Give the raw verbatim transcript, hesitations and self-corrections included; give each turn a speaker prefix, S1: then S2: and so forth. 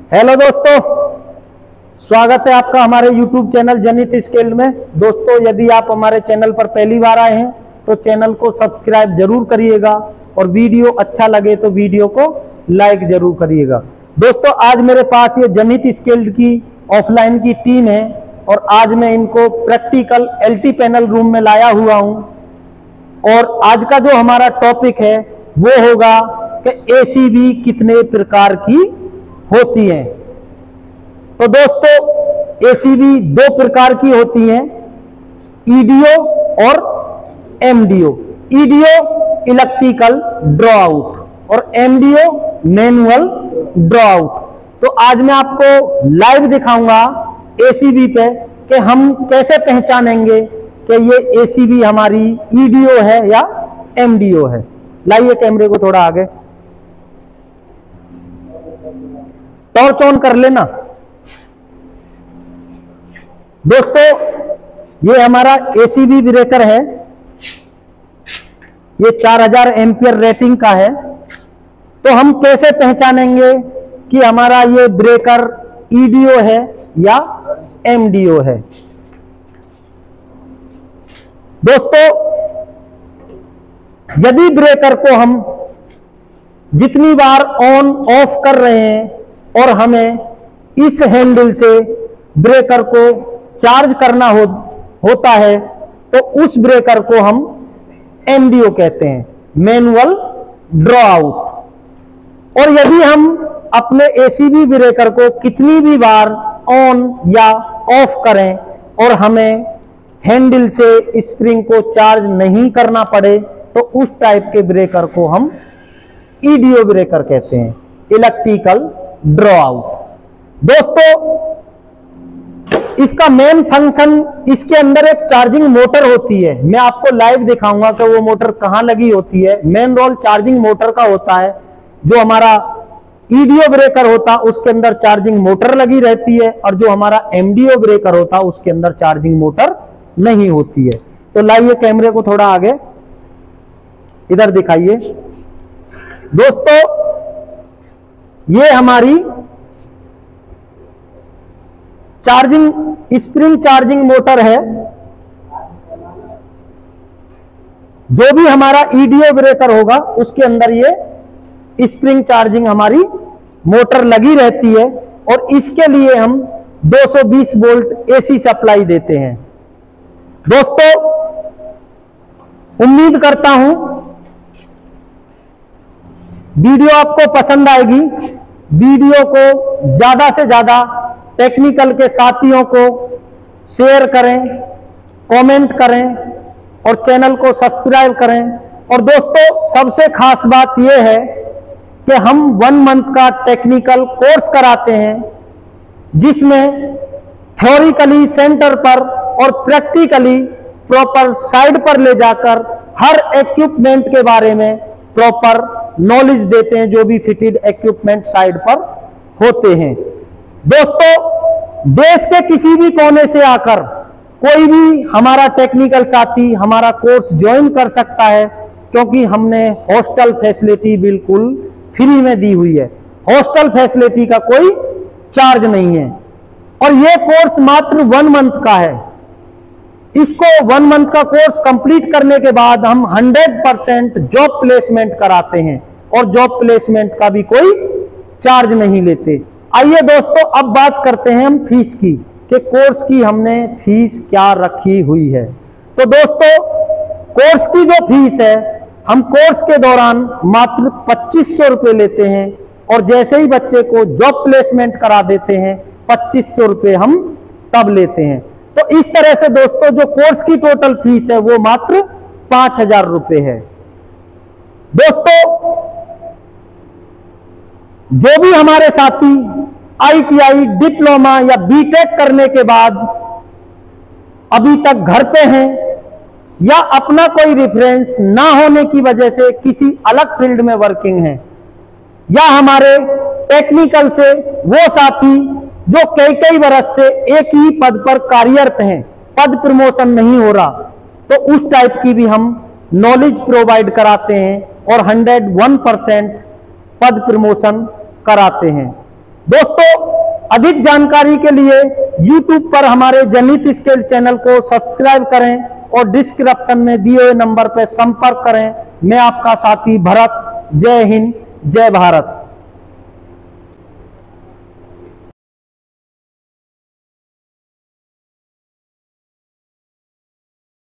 S1: Hello दोस्तों, स्वागत है आपका हमारे यूट्यूब चैनल जनित स्किल्ड में। दोस्तों, यदि आप हमारे चैनल पर पहली बार आए हैं तो चैनल को सब्सक्राइब जरूर करिएगा और वीडियो अच्छा लगे तो वीडियो को लाइक जरूर करिएगा। दोस्तों, आज मेरे पास ये जनित स्किल्ड की ऑफलाइन की टीम है और आज मैं इनको प्रैक्टिकल एलटी पैनल रूम में लाया हुआ हूं और आज का जो हमारा टॉपिक है वो होगा कि एसीबी कितने प्रकार की होती हैं। तो दोस्तों, एसीबी दो प्रकार की होती हैं, ईडीओ और MDO. EDO electrical draw out और एमडीओ मैनुअल ड्रॉ आउट। तो आज मैं आपको लाइव दिखाऊंगा एसीबी पे कि हम कैसे पहचानेंगे कि ये एसीबी हमारी ईडीओ है या एमडीओ है। लाइए कैमरे को थोड़ा आगे, टॉर्च ऑन कर लेना। दोस्तों, ये हमारा एसीबी ब्रेकर है, ये चार हज़ार एम्पियर रेटिंग का है। तो हम कैसे पहचानेंगे कि हमारा ये ब्रेकर ईडीओ है या एमडीओ है। दोस्तों, यदि ब्रेकर को हम जितनी बार ऑन ऑफ कर रहे हैं और हमें इस हैंडल से ब्रेकर को चार्ज करना हो, होता है तो उस ब्रेकर को हम एमडीओ कहते हैं, मैनुअल ड्रॉ आउट। और यदि हम अपने एसीबी ब्रेकर को कितनी भी बार ऑन या ऑफ करें और हमें हैंडल से स्प्रिंग को चार्ज नहीं करना पड़े तो उस टाइप के ब्रेकर को हम ईडीओ ब्रेकर कहते हैं, इलेक्ट्रिकल ड्रॉ आउट। दोस्तों, इसका मेन फंक्शन, इसके अंदर एक चार्जिंग मोटर होती है। मैं आपको लाइव दिखाऊंगा कि वो मोटर कहां लगी होती है। मेन रोल चार्जिंग मोटर का होता है। जो हमारा ईडीओ ब्रेकर होता उसके अंदर चार्जिंग मोटर लगी रहती है और जो हमारा एमडीओ ब्रेकर होता उसके अंदर चार्जिंग मोटर नहीं होती है। तो लाइए कैमरे को थोड़ा आगे इधर दिखाइए। दोस्तों, ये हमारी चार्जिंग स्प्रिंग चार्जिंग मोटर है। जो भी हमारा ईडीओ ब्रेकर होगा उसके अंदर ये स्प्रिंग चार्जिंग हमारी मोटर लगी रहती है और इसके लिए हम दो सौ बीस वोल्ट एसी सप्लाई देते हैं। दोस्तों, उम्मीद करता हूं वीडियो आपको पसंद आएगी। वीडियो को ज्यादा से ज्यादा टेक्निकल के साथियों को शेयर करें, कमेंट करें और चैनल को सब्सक्राइब करें। और दोस्तों, सबसे खास बात यह है कि हम वन मंथ का टेक्निकल कोर्स कराते हैं जिसमें थ्योरिकली सेंटर पर और प्रैक्टिकली प्रॉपर साइड पर ले जाकर हर इक्विपमेंट के बारे में प्रॉपर नॉलेज देते हैं, जो भी फिटेड इक्विपमेंट साइड पर होते हैं। दोस्तों, देश के किसी भी कोने से आकर कोई भी हमारा टेक्निकल साथी हमारा कोर्स ज्वाइन कर सकता है क्योंकि हमने हॉस्टल फैसिलिटी बिल्कुल फ्री में दी हुई है। हॉस्टल फैसिलिटी का कोई चार्ज नहीं है और यह कोर्स मात्र वन मंथ का है। इसको वन मंथ का कोर्स कंप्लीट करने के बाद हम हंड्रेड परसेंट जॉब प्लेसमेंट कराते हैं और जॉब प्लेसमेंट का भी कोई चार्ज नहीं लेते। आइए दोस्तों, अब बात करते हैं हम फीस की कि कोर्स की हमने फीस क्या रखी हुई है। तो दोस्तों, कोर्स की जो फीस है हम कोर्स के दौरान मात्र पच्चीस सौ रुपये लेते हैं और जैसे ही बच्चे को जॉब प्लेसमेंट करा देते हैं पच्चीस सौ रुपये हम तब लेते हैं। तो इस तरह से दोस्तों, जो कोर्स की टोटल फीस है वो मात्र पांच हजार रुपये है। दोस्तों, जो भी हमारे साथी आईटीआई, डिप्लोमा या बीटेक करने के बाद अभी तक घर पे हैं या अपना कोई रेफरेंस ना होने की वजह से किसी अलग फील्ड में वर्किंग है या हमारे टेक्निकल से वो साथी जो कई कई बरस से एक ही पद पर कार्यरत हैं, पद प्रमोशन नहीं हो रहा, तो उस टाइप की भी हम नॉलेज प्रोवाइड कराते हैं और हंड्रेड वन परसेंट पद प्रमोशन कराते हैं। दोस्तों, अधिक जानकारी के लिए यूट्यूब पर हमारे जनित स्किल चैनल को सब्सक्राइब करें और डिस्क्रिप्शन में दिए हुए नंबर पर संपर्क करें। मैं आपका साथी भरत। जय हिंद, जय भारत।